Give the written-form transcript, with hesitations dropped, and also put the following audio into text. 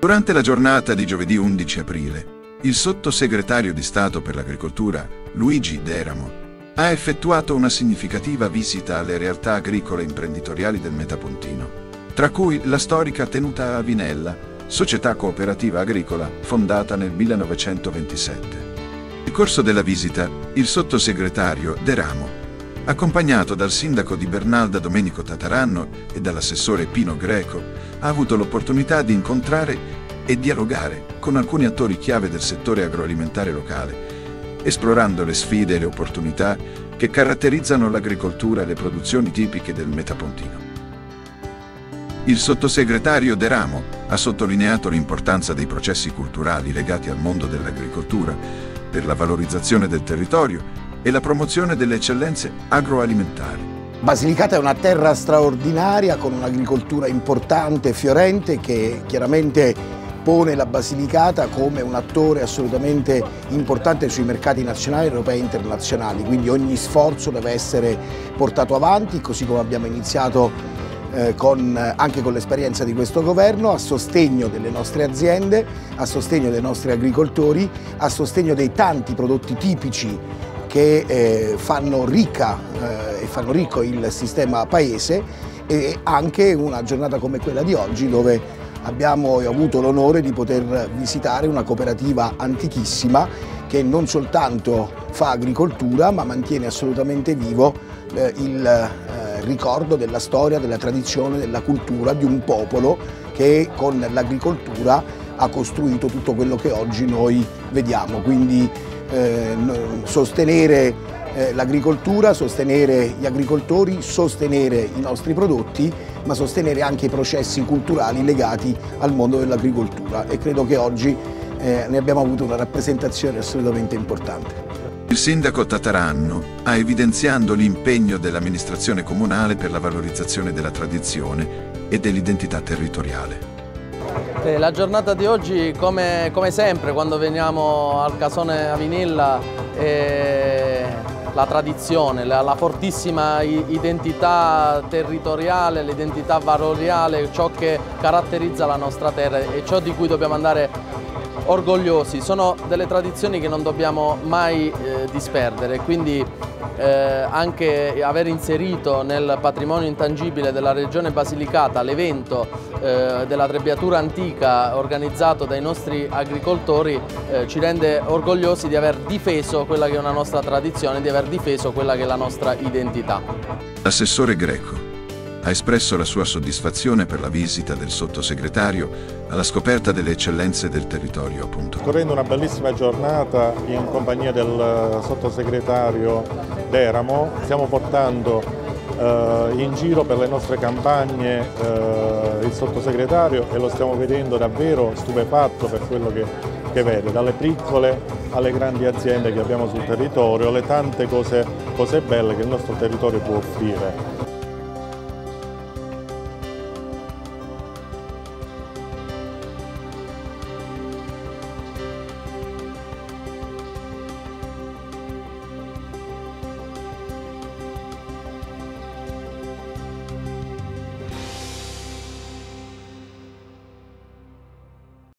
Durante la giornata di giovedì 11 aprile, il sottosegretario di Stato per l'Agricoltura, Luigi Deramo, ha effettuato una significativa visita alle realtà agricole e imprenditoriali del Metapontino, tra cui la storica Tenuta Avinella, società cooperativa agricola fondata nel 1927. Nel corso della visita, il sottosegretario Deramo, accompagnato dal sindaco di Bernalda Domenico Tataranno e dall'assessore Pino Greco, ha avuto l'opportunità di incontrare e dialogare con alcuni attori chiave del settore agroalimentare locale, esplorando le sfide e le opportunità che caratterizzano l'agricoltura e le produzioni tipiche del Metapontino. Il sottosegretario Deramo ha sottolineato l'importanza dei processi culturali legati al mondo dell'agricoltura per la valorizzazione del territorio e la promozione delle eccellenze agroalimentari. Basilicata è una terra straordinaria con un'agricoltura importante, fiorente, che chiaramente pone la Basilicata come un attore assolutamente importante sui mercati nazionali, europei e internazionali, quindi ogni sforzo deve essere portato avanti, così come abbiamo iniziato anche con l'esperienza di questo governo, a sostegno delle nostre aziende, a sostegno dei nostri agricoltori, a sostegno dei tanti prodotti tipici che fanno ricco il sistema paese, e anche una giornata come quella di oggi dove abbiamo avuto l'onore di poter visitare una cooperativa antichissima che non soltanto fa agricoltura ma mantiene assolutamente vivo il ricordo della storia, della tradizione, della cultura di un popolo che con l'agricoltura ha costruito tutto quello che oggi noi vediamo. Quindi sostenere l'agricoltura, sostenere gli agricoltori, sostenere i nostri prodotti, ma sostenere anche i processi culturali legati al mondo dell'agricoltura, e credo che oggi ne abbiamo avuto una rappresentazione assolutamente importante. Il sindaco Tataranno ha evidenziato l'impegno dell'amministrazione comunale per la valorizzazione della tradizione e dell'identità territoriale. La giornata di oggi, come sempre, quando veniamo al Casone Avinella, la tradizione, la fortissima identità territoriale, l'identità valoriale, ciò che caratterizza la nostra terra e ciò di cui dobbiamo andare orgogliosi. Sono delle tradizioni che non dobbiamo mai disperdere, quindi anche aver inserito nel patrimonio intangibile della regione Basilicata l'evento della trebbiatura antica organizzato dai nostri agricoltori ci rende orgogliosi di aver difeso quella che è una nostra tradizione, di aver difeso quella che è la nostra identità. L'assessore Greco ha espresso la sua soddisfazione per la visita del sottosegretario alla scoperta delle eccellenze del territorio, appunto. Correndo una bellissima giornata in compagnia del sottosegretario Deramo, stiamo portando in giro per le nostre campagne il sottosegretario, e lo stiamo vedendo davvero stupefatto per quello che vede, dalle piccole alle grandi aziende che abbiamo sul territorio, le tante cose belle che il nostro territorio può offrire.